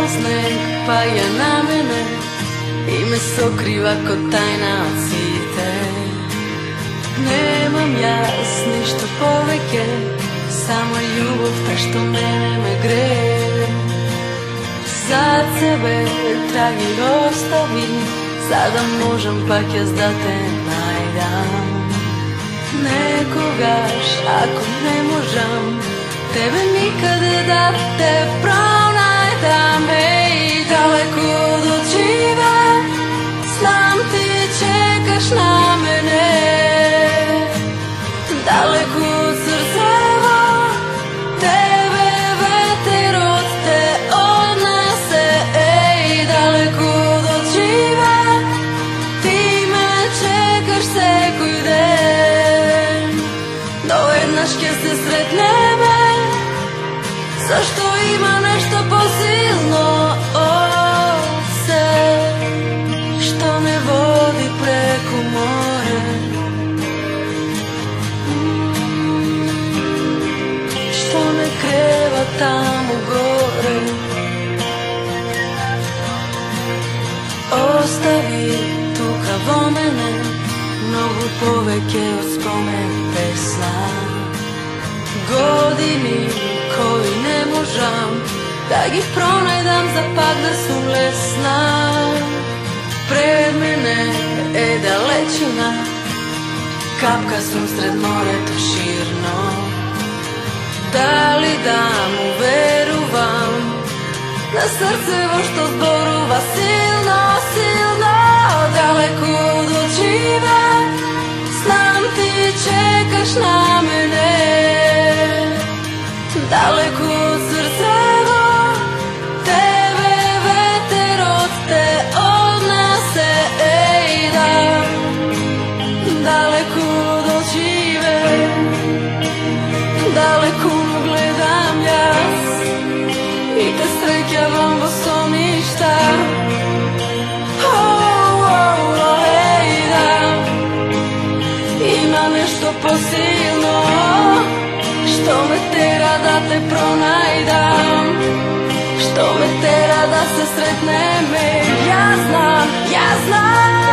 sneg paja na mene i me sokriva ko tajna od svite. Nemam jas ništa poveke, samo ljubav ta što mene me greje. Za sebe tragi ostavim, sada možem pak jas da te najdam. Nekogaš ako ne možem tebe nikad da te pronajdam. Ej, daleko od očiva, znam ti čekaš na mene. Daleko od srceva, tebe veter od te odnese. Ej, daleko od očiva, ti me čekaš svaki den. Dojednaš kje se sretneme, zašto ima nešto posilno od se, što me vodi preko more, što me kreva tamo gore. Ostavi tu kao mene mnogo poveke od spomen pesna. Godini koji ne možem da ih pronajdam za pak da su lesna. Pred mene je dalečina, kapka sam sred more to širno. Da li da mu veruvam, na srcevo što zboruva silno, silno. Daleko od očiva, znam ti čekaš na mene. Daleko od srceva, tebe veter od te odnese. Ej, da, daleko od očive, daleko gledam jas i te srećavam bosom ništa. Ej, da, ima nešto posilno što me tera da te pronajdam, što me tera da se sretneme. Ja znam, ja znam.